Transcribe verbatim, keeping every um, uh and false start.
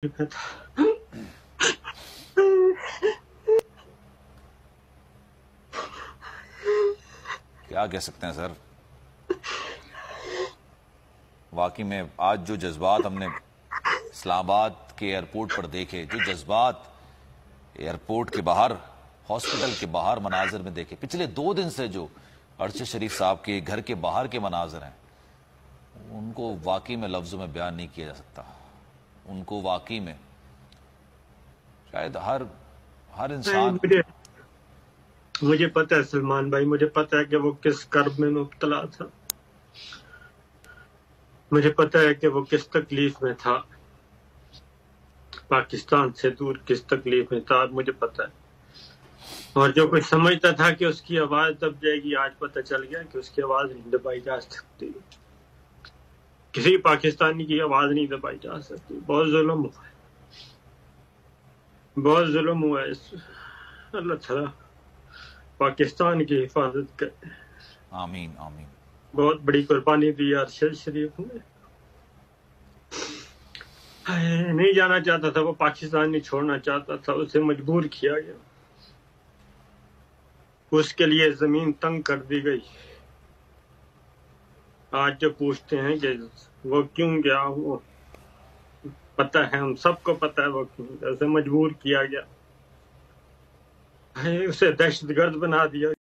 کیا کہہ سکتے ہیں سر، واقعی میں آج جو جذبات ہم نے اسلام آباد کے ایئرپورٹ پر دیکھے، جو جذبات ایئرپورٹ کے باہر، ہاسپٹل کے باہر مناظر میں دیکھے، پچھلے دو دن سے جو ارشد شریف صاحب کے گھر کے باہر کے مناظر ہیں، ان کو واقعی میں لفظوں میں بیان نہیں کیا جا سکتا۔ ان کو واقعی میں شاید ہر ہر انسان مجھے مجھے پتہ ہے سلمان بھائی، مجھے پتہ ہے کہ وہ کس کرب میں مبتلا تھا، مجھے پتہ ہے کہ وہ کس تکلیف میں تھا، پاکستان سے دور کس تکلیف میں تھا، مجھے پتہ ہے۔ اور جو کوئی سمجھتا تھا کہ اس کی آواز دب جائے گی، آج پتہ چل گیا کہ اس کی آواز نہیں دبائی جا سکتی، کسی پاکستانی کی آواز نہیں دبائی جا سکتی۔ بہت ظلم ہوا ہے، بہت ظلم ہوا ہے۔ اللہ تعالیٰ پاکستان کی حفاظت کرے۔ آمین آمین۔ بہت بڑی قربانی دی ارشد شریف نے، نہیں جانا چاہتا تھا وہ، پاکستان نہیں چھوڑنا چاہتا تھا، اسے مجبور کیا گیا، اس کے لیے زمین تنگ کر دی گئی۔ آج جو پوچھتے ہیں کہ وہ کیوں گیا، وہ پتہ ہے، ہم سب کو پتہ ہے وہ کیوں گیا، اسے مجبور کیا گیا، اسے دہشت گرد بنا دیا۔